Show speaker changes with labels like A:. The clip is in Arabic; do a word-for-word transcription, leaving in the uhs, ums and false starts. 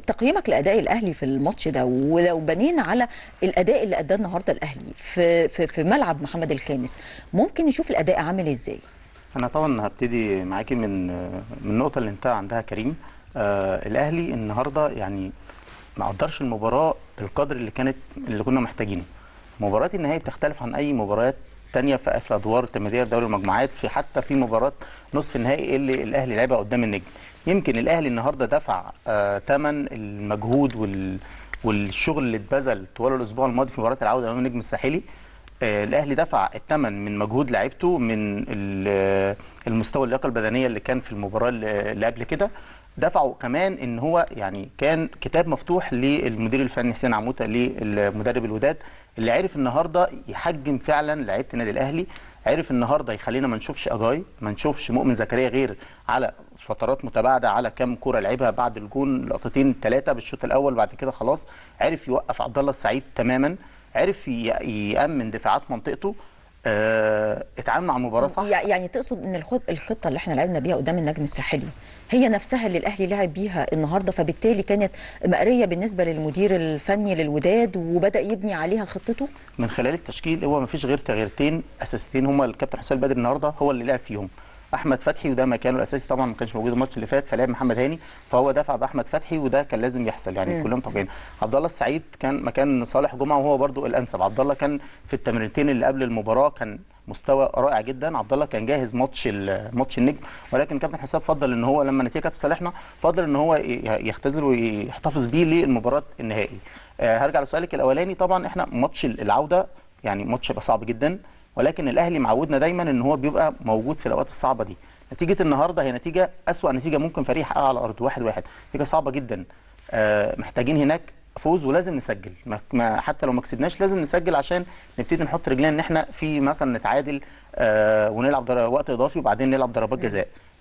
A: تقييمك لاداء الاهلي في الماتش ده، ولو بنينا على الاداء اللي اداه النهارده الاهلي في في في ملعب محمد الخامس، ممكن نشوف الاداء عامل ازاي؟
B: انا طبعا هبتدي معاكي من من النقطه اللي انتهى عندها كريم. آه الاهلي النهارده يعني ما قدرش المباراه بالقدر اللي كانت اللي كنا محتاجينه. مباراه النهائي بتختلف عن اي مباريات تانية في في الادوار التمهيديه في دوري المجموعات، في حتى في مباراه نصف النهائي اللي الاهلي لعبها قدام النجم. يمكن الاهلي النهارده دفع آه ثمن المجهود وال والشغل اللي اتبذل طوال الاسبوع الماضي في مباراه العوده امام النجم الساحلي. آه الاهلي دفع الثمن من مجهود لعيبته، من المستوى اللياقه البدنيه اللي كان في المباراه اللي قبل كده. دفعوا كمان ان هو يعني كان كتاب مفتوح للمدير الفني حسين عموته للمدرب الوداد، اللي عرف النهارده يحجم فعلا لعيبه النادي الاهلي. عرف النهارده يخلينا ما نشوفش اجاي، ما نشوفش مؤمن زكريا غير على فترات متباعده، على كام كوره لعبها بعد الجون، لقطتين ثلاثه بالشوط الاول، بعد كده خلاص عرف يوقف عبد الله السعيد تماما، عرف يامن دفاعات منطقته. اه اتعامل مع المباراه صح.
A: يعني تقصد ان الخطه اللي احنا لعبنا بيها قدام النجم الساحلي هي نفسها اللي الاهلي لعب بيها النهارده، فبالتالي كانت مقريه بالنسبه للمدير الفني للوداد وبدا يبني عليها خطته
B: من خلال التشكيل. هو ما فيش غير تغييرتين اساسيتين هما الكابتن حسام البدري النهارده هو اللي لعب فيهم. احمد فتحي وده مكانه الاساسي طبعا ما كانش موجود الماتش اللي فات، فلعب محمد هاني، فهو دفع باحمد فتحي وده كان لازم يحصل يعني. كلهم طبيعيين. عبد الله السعيد كان مكان صالح جمعه وهو برده الانسب. عبد الله كان في التمرينتين اللي قبل المباراه كان مستوى رائع جدا. عبد الله كان جاهز ماتش ماتش النجم، ولكن كابتن حسام فضل ان هو لما النتيجه كانت في صالحنا فضل ان هو يختزل ويحتفظ بيه للمباراه النهائي. أه هرجع لسؤالك الاولاني. طبعا احنا ماتش العوده يعني ماتش هيبقى صعب جدا، ولكن الاهلي معودنا دايما ان هو بيبقى موجود في الاوقات الصعبه دي. نتيجه النهارده هي نتيجه اسوأ نتيجه ممكن فريق يحققها على الارض، واحد واحد، نتيجه صعبه جدا. أه محتاجين هناك فوز ولازم نسجل، ما حتى لو ما كسبناش لازم نسجل عشان نبتدي نحط رجلنا ان احنا في مثلا نتعادل آه ونلعب وقت اضافي وبعدين نلعب ضربات جزاء.